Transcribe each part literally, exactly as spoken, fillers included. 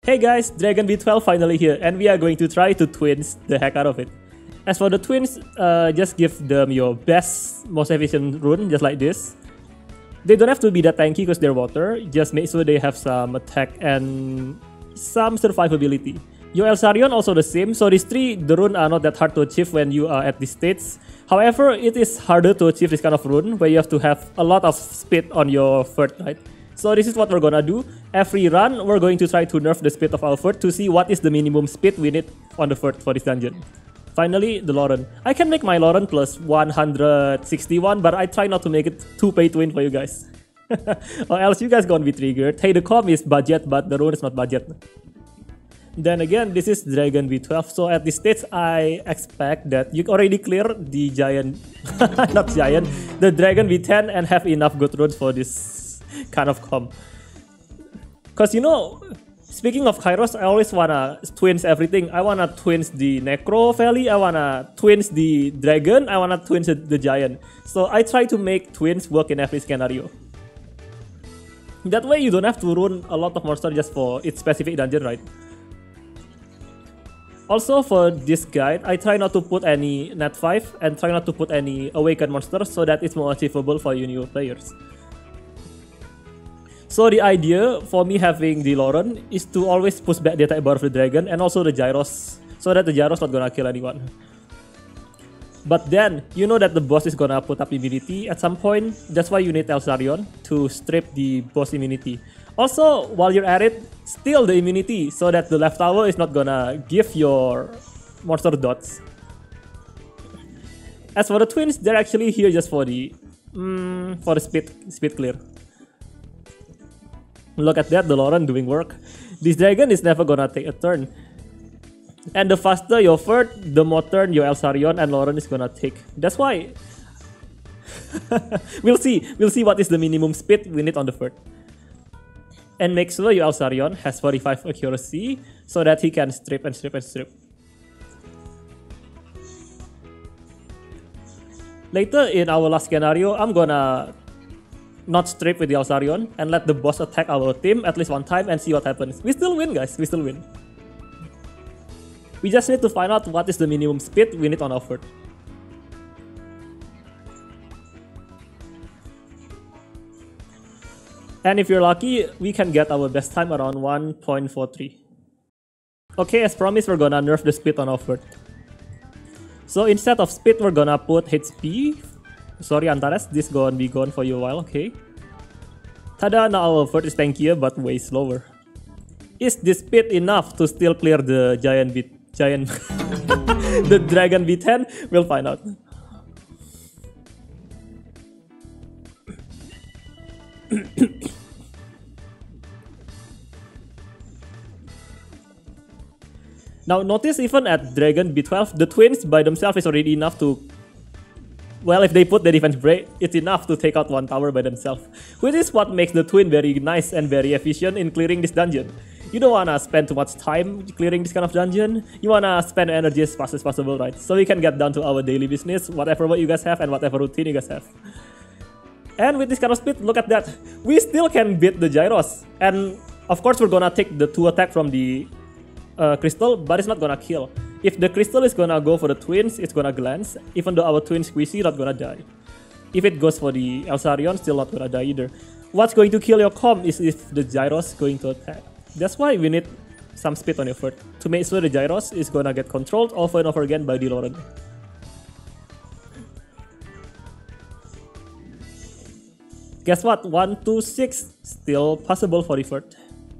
Hey guys, Dragon V twelve finally here, and we are going to try to twins the heck out of it. As for the twins, uh, just give them your best, most efficient rune, just like this. They don't have to be that tanky because they're water, just make sure they have some attack and some survivability. Your Elsarion also the same, so these three, the rune are not that hard to achieve when you are at this stage. However, it is harder to achieve this kind of rune, where you have to have a lot of speed on your Furt, right? So this is what we're gonna do. Every run, we're going to try to nerf the speed of our Furt to see what is the minimum speed we need on the Furt for this dungeon. Finally, the Lauren. I can make my Lauren plus one hundred sixty-one, but I try not to make it too pay to win for you guys. Or else you guys gonna be triggered. Hey, the com is budget, but the rune is not budget. Then again, this is Dragon V twelve, so at this stage, I expect that you already clear the giant, not giant, the Dragon V ten and have enough good runes for this kind of com. Cause you know, speaking of Kairos, I always wanna twins everything. I wanna twins the Necro Valley, I wanna twins the Dragon, I wanna twins the, the Giant. So I try to make twins work in every scenario. That way you don't have to run a lot of monster just for its specific dungeon, right? Also for this guide, I try not to put any net five and try not to put any awakened monsters so that it's more achievable for you new players. So the idea for me having the Lauren is to always push back the attack bar of the dragon and also the gyros, so that the gyros not gonna kill anyone. But then, you know that the boss is gonna put up immunity at some point, that's why you need Elsarion to strip the boss immunity. Also, while you're at it, steal the immunity so that the left tower is not gonna give your monster dots. As for the twins, they're actually here just for the mm, for the speed speed clear. Look at that, the Lauren doing work. This dragon is never gonna take a turn. And the faster your Furt, the more turn your Elsarion and Lauren is gonna take. That's why we'll see. We'll see what is the minimum speed we need on the Furt. And make sure your Elsarion has forty-five accuracy so that he can strip and strip and strip. Later in our last scenario, I'm gonna not strip with the Elsarion and let the boss attack our team at least one time and see what happens. We still win, guys. We still win. We just need to find out what is the minimum speed we need on our Furt. And if you're lucky, we can get our best time around one point four three. Okay, as promised, we're gonna nerf the speed on our Furt. So instead of speed, we're gonna put H P. Sorry Antares, this gonna be gone for you a while, okay. Tada, now our Furt is tankier but way slower. Is this speed enough to still clear the giant V giant the Dragon V ten? We'll find out. Now notice even at Dragon V twelve, the twins by themselves is already enough to, well, if they put the defense break, it's enough to take out one tower by themselves. Which is what makes the twin very nice and very efficient in clearing this dungeon. You don't wanna spend too much time clearing this kind of dungeon. You wanna spend energy as fast as possible, right? So we can get down to our daily business, whatever what you guys have and whatever routine you guys have. And with this kind of speed, look at that. We still can beat the gyros. And of course we're gonna take the two attack from the uh, crystal, but it's not gonna kill. If the crystal is gonna go for the twins, it's gonna glance. Even though our twin squeezy not gonna die. If it goes for the Elsarion, still not gonna die either. What's going to kill your comp is if the gyros going to attack. That's why we need some speed on your Furt, to make sure the gyros is gonna get controlled over and over again by the Lauren. Guess what? one two six still possible for the Furt.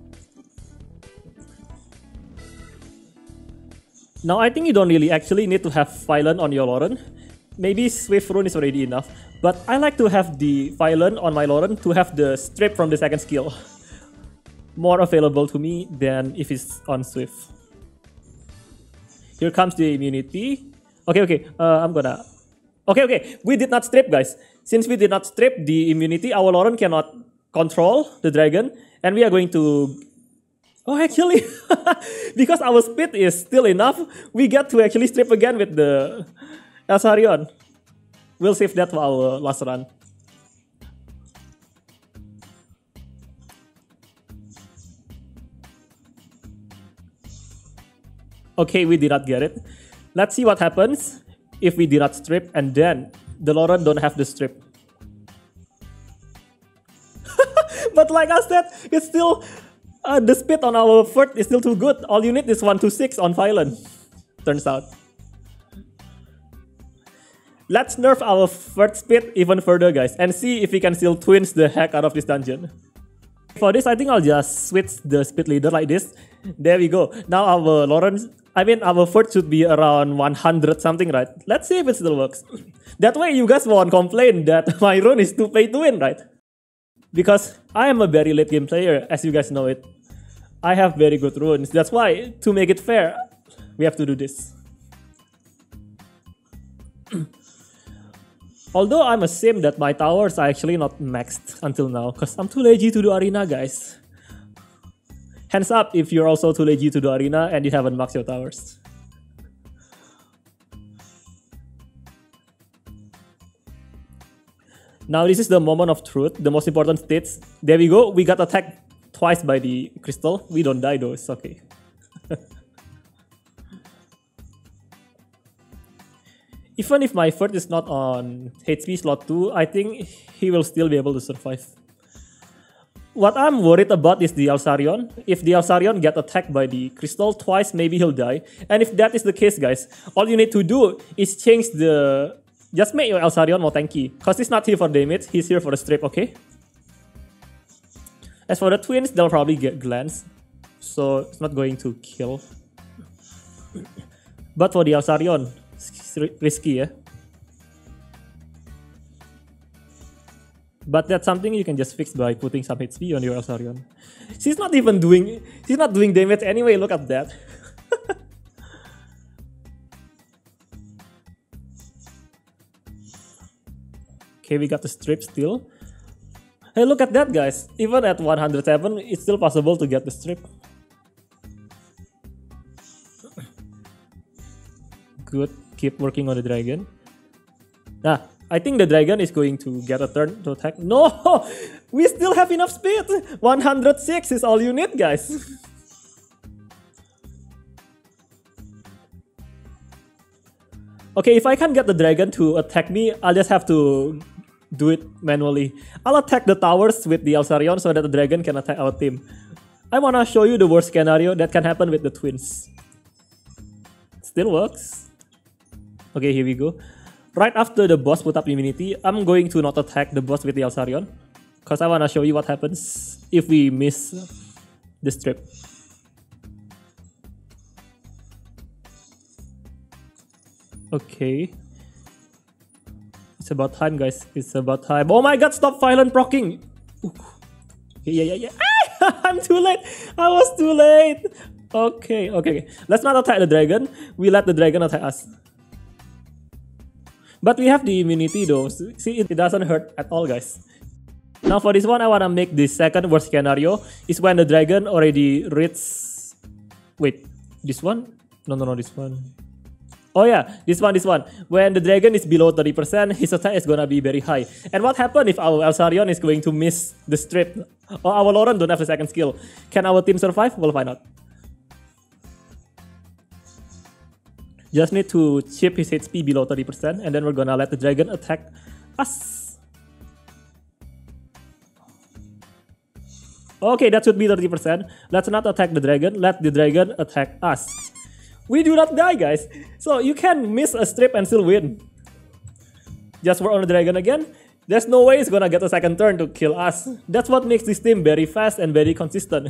Now I think you don't really actually need to have Violent on your Lauren. Maybe Swift Rune is already enough. But I like to have the Violent on my Lauren to have the strip from the second skill more available to me than if it's on Swift. Here comes the immunity. Okay, okay, uh, I'm gonna... Okay, okay, we did not strip, guys. Since we did not strip the immunity, our Lauren cannot control the dragon. And we are going to... Oh, actually, because our speed is still enough, we get to actually strip again with the Elsarion. We'll save that for our last run. Okay, we did not get it. Let's see what happens if we did not strip and then the Lauren don't have the strip. But like I said, it's still uh, the speed on our Furt is still too good. All you need is one to six on Violent, turns out. Let's nerf our Furt speed even further, guys, and see if we can still twins the heck out of this dungeon. For this, I think I'll just switch the speed leader like this. There we go. Now our Lauren, I mean our Furt should be around one hundred something, right? Let's see if it still works. That way you guys won't complain that my rune is too pay to win, right? Because I am a very late game player, as you guys know it. I have very good runes. That's why, to make it fair, we have to do this. Although I'm ashamed that my towers are actually not maxed until now, because I'm too lazy to do arena, guys. Hands up if you're also too lazy to do arena and you haven't maxed your towers. Now this is the moment of truth, the most important stage. There we go, we got attacked twice by the crystal. We don't die though, it's okay. Even if my Furt is not on H P slot two, I think he will still be able to survive. What I'm worried about is the Elsarion. If the Elsarion get attacked by the crystal twice, maybe he'll die. And if that is the case, guys, all you need to do is change the... Just make your Elsarion more tanky. Because he's not here for damage, he's here for the strip, okay? As for the twins, they'll probably get glance. So it's not going to kill. But for the Elsarion, it's risky, yeah? But that's something you can just fix by putting some H P on your Elsarion. She's not even doing... She's not doing damage anyway, look at that. Okay, we got the strip still. Hey, look at that, guys. Even at one hundred seven, it's still possible to get the strip. Good. Keep working on the dragon. Nah, I think the dragon is going to get a turn to attack. No! We still have enough speed! one hundred six is all you need, guys. Okay, if I can't get the dragon to attack me, I'll just have to do it manually. I'll attack the towers with the Elsarion so that the dragon can attack our team. I wanna show you the worst scenario that can happen with the twins. Still works. Okay, here we go. Right after the boss put up immunity, I'm going to not attack the boss with the Elsarion. Because I wanna show you what happens if we miss the strip. Okay. It's about time, guys. It's about time. Oh my god, stop violent proccing! Ooh. Yeah, yeah, yeah. Ah, I'm too late! I was too late! Okay, okay. Let's not attack the dragon. We let the dragon attack us. But we have the immunity though. See, it doesn't hurt at all, guys. Now for this one, I wanna make the second worst scenario. Is when the dragon already reaches... Wait, this one? No, no, no, this one. Oh yeah, this one, this one. When the dragon is below thirty percent, his attack is gonna be very high. And what happens if our Elsarion is going to miss the strip? Or our Lauren don't have the second skill? Can our team survive? We'll find out. Just need to chip his H P below thirty percent, and then we're gonna let the dragon attack us. Okay, that should be thirty percent. Let's not attack the dragon, let the dragon attack us. We do not die, guys. So you can miss a strip and still win. Just work on the dragon again. There's no way it's gonna get a second turn to kill us. That's what makes this team very fast and very consistent.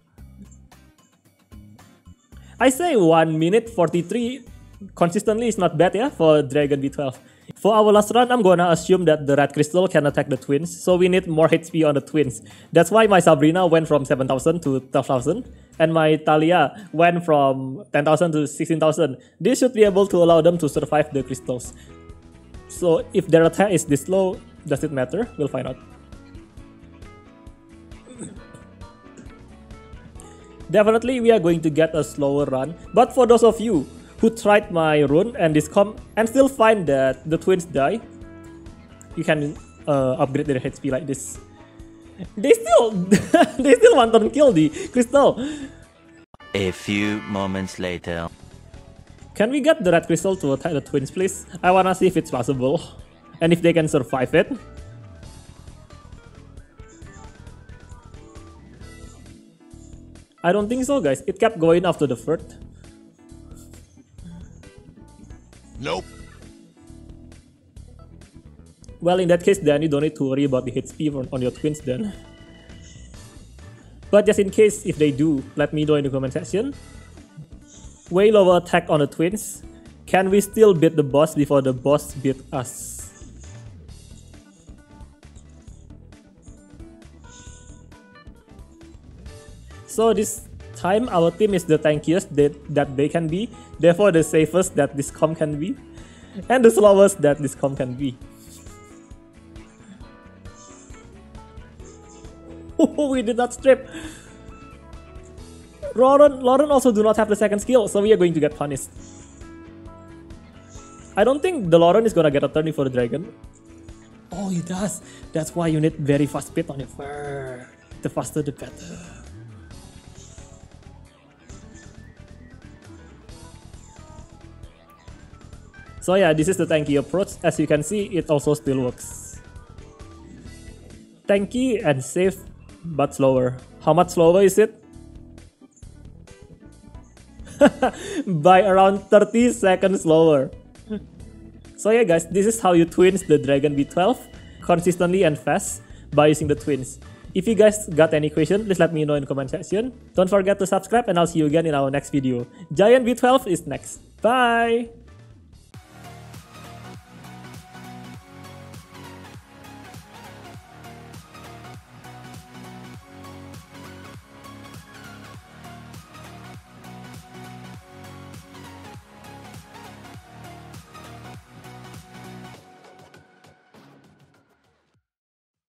I say one minute forty-three consistently is not bad, yeah, for Dragon V twelve. For our last run, I'm gonna assume that the red crystal can attack the twins, so we need more H P on the twins. That's why my Sabrina went from seven thousand to twelve thousand, and my Talia went from ten thousand to sixteen thousand. This should be able to allow them to survive the crystals. So if their attack is this low, does it matter? We'll find out. Definitely we are going to get a slower run, but for those of you who tried my rune and this comp and still find that the twins die, you can uh, upgrade their H P like this. They still they still want to kill the crystal. A few moments later. Can we get the red crystal to attack the twins, please? I wanna see if it's possible. And if they can survive it. I don't think so, guys. It kept going after the third. Nope. Well, in that case, then you don't need to worry about the H P on, on your twins then. But just in case, if they do, let me know in the comment section. Way lower attack on the twins. Can we still beat the boss before the boss beat us? So this time our team is the tankiest that, that they can be, therefore the safest that this comp can be, and the slowest that this comp can be. We did not strip. Lauren, Lauren also do not have the second skill, so we are going to get punished. I don't think the Lauren is gonna get a turn for the dragon. Oh, he does. That's why you need very fast speed on your fur. The faster the better. So yeah, this is the tanky approach. As you can see, it also still works. Tanky and safe, but slower. How much slower is it? By around thirty seconds slower. So yeah guys, this is how you twins the Dragon V twelve consistently and fast by using the twins. If you guys got any question, please let me know in the comment section. Don't forget to subscribe and I'll see you again in our next video. Giant V twelve is next. Bye!